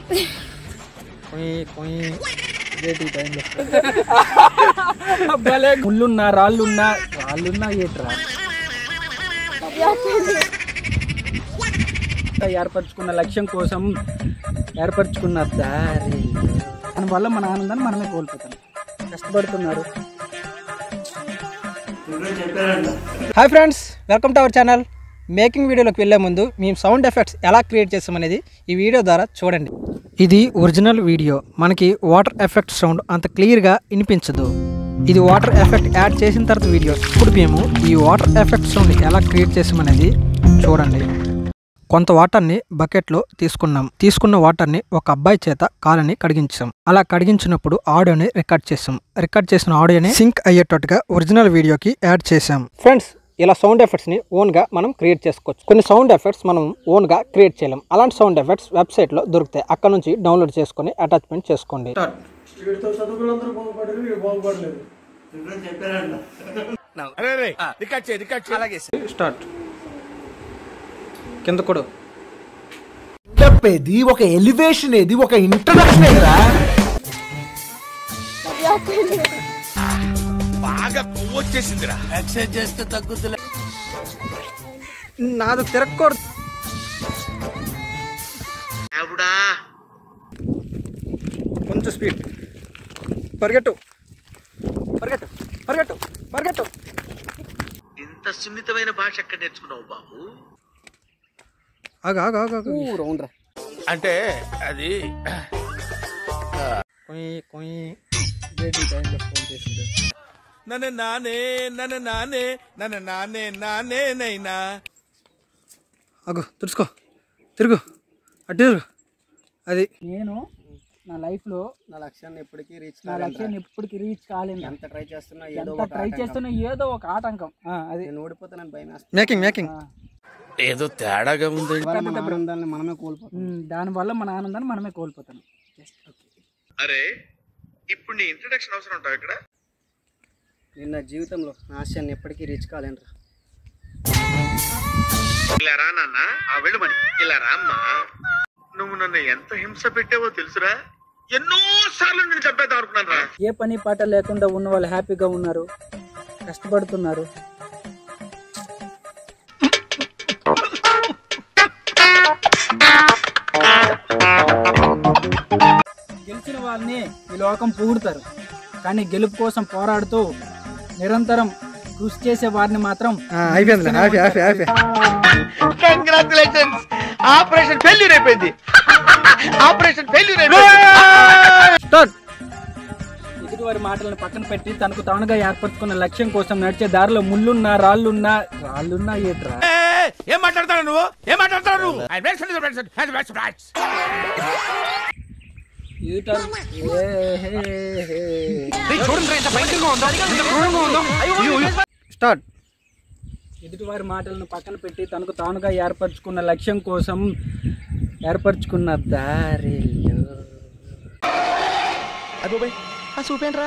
ముళ్ళున్నా రాళ్ళున్నా ఏట్రా ఏర్పరచుకున్న లక్ష్యం కోసం ఏర్పరచుకున్న దారి దానివల్ల మన ఆనందాన్ని మనమే కోల్పోతాం. కష్టపడుతున్నారు. Hi friends, welcome to our channel. Making వీడియోలోకి వెళ్ళే ముందు మేము సౌండ్ ఎఫెక్ట్స్ ఎలా క్రియేట్ చేస్తామనేది ఈ వీడియో ద్వారా చూడండి. ఇది ఒరిజినల్ వీడియో. మనకి వాటర్ ఎఫెక్ట్ సౌండ్ అంత క్లియర్గా వినిపించదు. ఇది వాటర్ ఎఫెక్ట్ యాడ్ చేసిన తర్వాత వీడియో. ఇప్పుడు మేము ఈ వాటర్ ఎఫెక్ట్ సౌండ్ ఎలా క్రియేట్ చేసామనేది చూడండి. కొంత వాటర్ని బకెట్లో తీసుకున్న వాటర్ని ఒక అబ్బాయి చేత కాలని కడిగించాం. అలా కడిగించినప్పుడు ఆడియోని రికార్డ్ చేసిన ఆడియోని సింక్ అయ్యేటట్టుగా ఒరిజినల్ వీడియోకి యాడ్ చేసాం. ఫ్రెండ్స్, ఇలా సౌండ్ ఎఫెక్ట్స్ని ఓన్గా మనం క్రియేట్ చేసుకోవచ్చు. కొన్ని సౌండ్ ఎఫెక్ట్స్ మనం ఓన్గా క్రియేట్ చేయలేం. అలాంటి సౌండ్ ఎఫెక్ట్స్ వెబ్సైట్లో దొరుకుతాయి. అక్కడ నుంచి డౌన్లోడ్ చేసుకొని అటాచ్మెంట్ చేసుకోండి. స్టార్ట్. కింద కూడా చెప్పేది ఒక ఎలివేషన్, ఏది ఒక ఇంట్రడక్షన్ ఏదిరా. బాగా కొవ్వు వచ్చేసిందిరా. ఎక్సర్సైజ్ చేస్తే తగ్గుతులే. నాది తిరగకూడదు. కొంచెం స్పీడ్. పరిగెట్టు. ఇంత సున్నితమైన భాష ఎక్కడ నేర్చుకున్నావు బాబు? రౌండ్ అంటే అది నన్ను నానే నైనా. తుడుచుకో. తిరుగు. అటు తిరుగు. అది నేను నా లైఫ్లో నా లక్ష్యాన్ని ఎప్పటికీ రీచ్ కాలేదు. ఎంత ట్రై చేస్తున్నా ఏదో ఒక ఆటంకం. అది నేను ఓడిపోతానని భయం. మేకింగ్ ఏదో తేడాగా ఉంది. మనమే కోల్పోతాం. దానివల్ల మన ఆనందాన్ని మనమే కోల్పోతాం. అరే, ఇప్పుడు నీ ఇంట్రడక్షన్ అవసరం ఉంటావు ఇక్కడ. నేను నా జీవితంలో నా ఆశయాన్ని ఎప్పటికీ రీచ్ కాలేనురా. ఇలా రా నాన్న, వెళ్ళమని ఇలా రామ్మా. నువ్వు నన్ను ఎంత హింస పెట్టావో తెలుసురా. ఎన్నో సార్లు నేను చంపేద్దాం అనుకున్నాను రా. ఏ పని పాట లేకుండా ఉన్న వాళ్ళు హ్యాపీగా ఉన్నారు, కష్టపడుతున్నారు. గెలిచిన వాళ్ళని ఈ లోకం పొగుడుతారు, కానీ గెలుపు కోసం పోరాడుతూ నిరంతరం కృషి చేసే వారిని మాత్రం కంగ్రాచులేషన్స్. ఆపరేషన్ ఫెయిల్యూర్ అయిపోయింది. ఎదుటి వారి మాటలను పక్కన పెట్టి తనకు తానుగా ఏర్పరచుకున్న లక్ష్యం కోసం నడిచే దారిలో ముళ్ళున్నా రాళ్ళున్నా ఏట్రా. ఏం మాట్లాడతాడు నువ్వు? స్టార్ట్. ఎదుటి వారి మాటలను పక్కన పెట్టి తనకు తానుగా ఏర్పరచుకున్న లక్ష్యం కోసం ఏర్పరచుకున్న దారిలో. చూపేంట్రా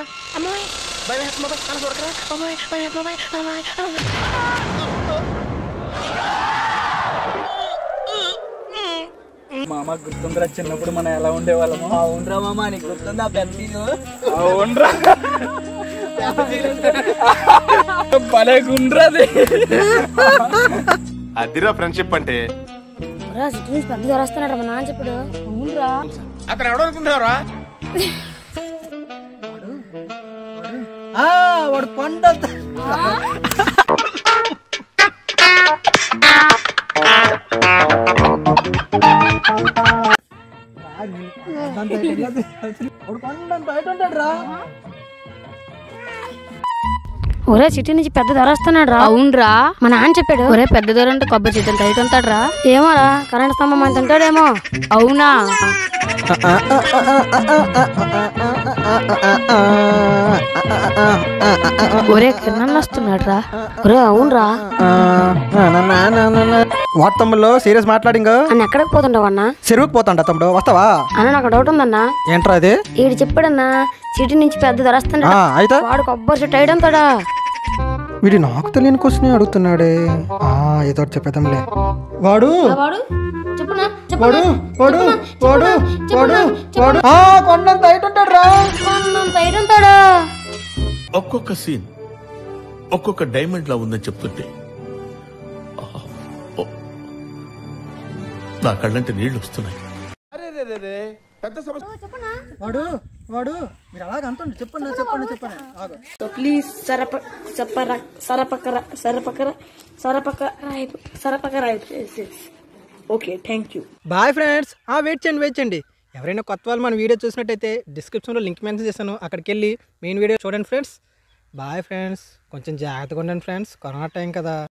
మామ, గుర్తుందిరా చిన్నప్పుడు మనం ఎలా ఉండేవాళ్ళము? అవునరా మామ, నీకు గుర్తుందా? అవునరా, భలే గుండ్రది. అదిరా ఫ్రెండ్షిప్ అంటే. పెద్ద వస్తున్నాడు మా నాన్న చెప్పాడు. అవునరా, అతను ఎవడనుకుంటున్నారా? వాడు పంట. ఒరే, సిటీ నుంచి పెద్ద ధర వస్తున్నాడు రా. అవునరా, మా నాన్న చెప్పాడు. ఒరే, పెద్ద ధర అంటే కొబ్బరి చెట్టు టైట్ ఉంటాడు రా. ఏమోరా, కరెంట్ స్తంభం అంత ఉంటాడేమో. అవునా? ఒరే, కిరణాలు వస్తున్నాడు రా. ఒరే, అవునరా. వాట్ తమ్ముళ్ళు సీరియస్ మాట్లాడింగ? అన్న ఎక్కడికి పోతుండవు అన్న? చెరువుకి పోతాండ తమ్ముడు, వస్తావా? అన్న, నాకు డౌట్ ఉందన్నా. ఏంట్రా అది? ఈడు చెప్పాడన్నా, సిటీ నుంచి పెద్ద ధర వస్తున్నాడు. అయితే వాడు కొబ్బరి చెట్టు టైట్ ఉంటాడా? వీడి నాకు తెలియని క్వశ్చన్ అడుగుతున్నాడే. ఏదో చెప్పేద్దాంలే. వాడు చెప్పునా వాడు వాడు వాడు వాడు వాడు కొండంత హైట్ ఉంటాడు రా. బయట ఉంటాడా? ఒక్కొక్క సీన్ ఒక్కొక్క డైమండ్ లా ఉందని చెప్తుంటే ఓ, నా కళ్ళంటే నీళ్లు వస్తున్నాయి. వాడు వాడు మీరు అలాగ అంటుండే. చెప్పండి చెప్పండి చెప్పండి. ఆగు. ప్లీజ్ సరపకర okay thank you. Bye friends. Wait చేయండి. ఎవరైనా కొత్త వాళ్ళు మన వీడియో చూసినట్టయితే డిస్క్రిప్షన్లో లింక్ మెన్షన్ చేశాను, అక్కడికి వెళ్ళి మెయిన్ వీడియో చూడండి ఫ్రెండ్స్. Bye friends. కొంచెం జాగ్రత్తగా ఉండండి ఫ్రెండ్స్, కరోనా టైం కదా.